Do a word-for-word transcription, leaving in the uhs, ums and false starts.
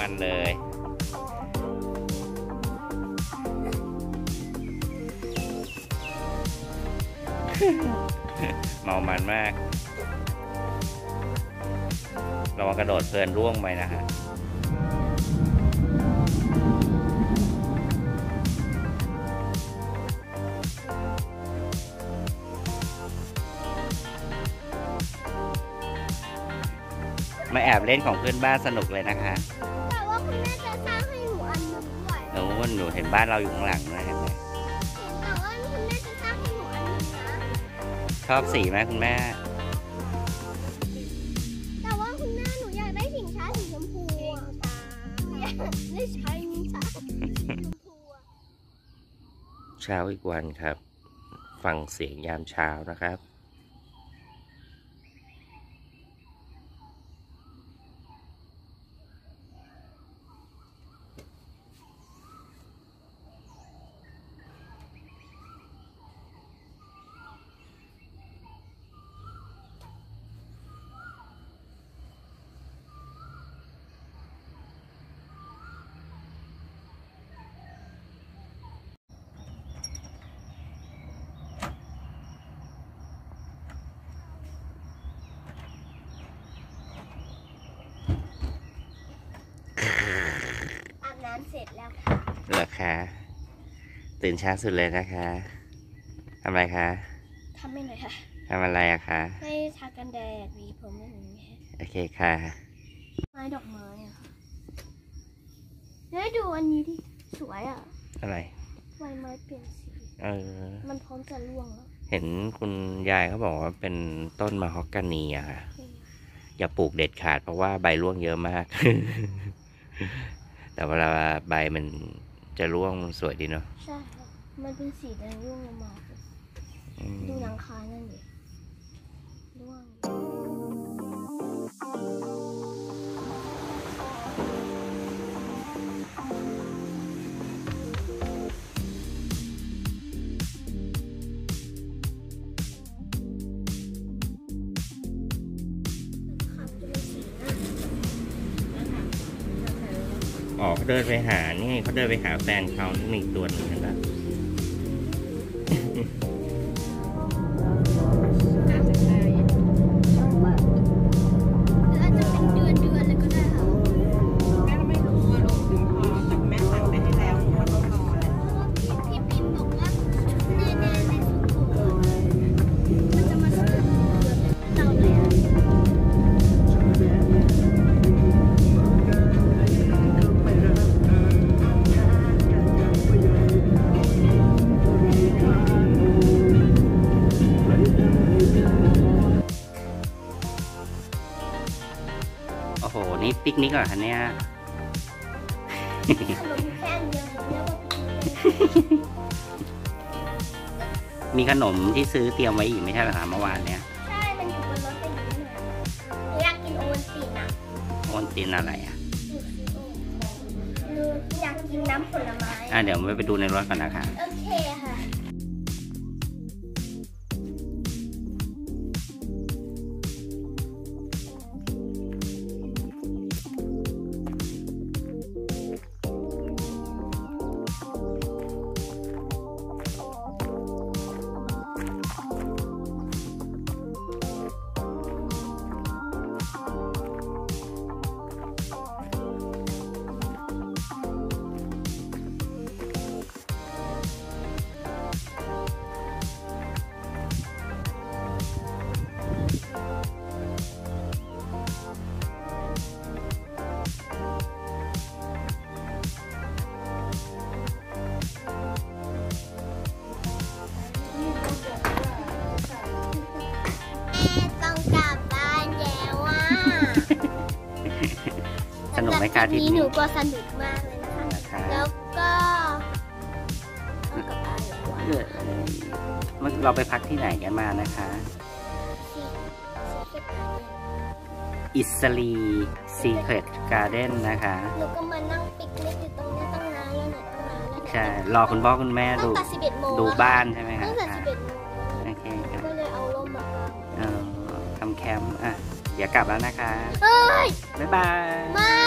มันเลยเมามันมากเรากระโดดเพลินร่วงไปนะฮะมาแอบเล่นของเพื่อนบ้านสนุกเลยนะคะแต่ว่าคุณแม่จะสร้างให้หนูอันนึงด้วยหนูหนูเห็นบ้านเราอยู่ข้างหลังนะเห็นไหมแต่ว่าคุณแม่จะสร้างให้หนูอันนึงนะชอบสีไหมคุณแม่แต่ว่าคุณแม่หนูอยากได้สินค้าสีชมพูไม่ใช่สินค้าสีชมพูเช้าอีกวันครับฟังเสียงยามเช้านะครับอาบน้ำเสร็จแล้วเหรอคะตื่นเช้าสุดเลยนะคะทำอะไรคะทำไม่หน่อยค่ะทำอะไรอะคะให้ทากันแดดวีผมไม่ถึงโอเคค่ะไม้ดอกไม้อะค่ะแล้วดูอันนี้ดิสวยอะอะไรใบไม้เปลี่ยนสีเออมันพร้อมจะร่วงแล้วเห็นคุณยายเขาบอกว่าเป็นต้นมะฮอกกานีอะค่ะอย่าปลูกเด็ดขาดเพราะว่าใบร่วงเยอะมาก แต่เวลาใบมันจะร่วงสวยดีเนาะใช่มันเป็นสีแดงร่วงลงมาดูหลังคานั่นดิร่วงอ๋อเขาเดินไปหานี่เขาเดินไปหาแฟนเขาที่มีตัวหนึ่งนะโอ้โหนี่ปิกนิกเหรอคะเนี่ยมีขนมที่ซื้อเตรียมไว้อีกไม่ใช่เหรอคะเมื่อวานเนี้ยใช่มันอยู่บนรถไปอยู่นี่หนูอยากกินโอวัลตินอ่ะโอวัลตินอะไรอ่ะหนูอยากกินน้ำผลไม้อ่ะเดี๋ยวไปดูในรถก่อนนะคะโอเคค่ะสนุกไหมคะที่นี้หนูก็สนุกมากเลยนะคะแล้วก็เราไปพักที่ไหนกันมานะคะอิสลีซีเครตการ์เด้นนะคะหนูก็มานั่งปิกนิกอยู่ตรงนี้ตั้งนานแล้วเนี่ยตั้งนานแล้วใช่รอคุณพ่อคุณแม่ดูดูบ้านใช่ไหมคะตั้งแต่สิบเอ็ดโมงโอเคครับก็เลยเอาร่มมาทำแคมป์อ่ะเดี๋ยวกลับแล้วนะคะเฮ้ยบ๊ายบายไม่